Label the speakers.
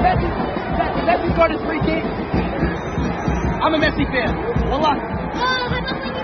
Speaker 1: Messi scored his free kick. I'm a Messi fan. Wallah.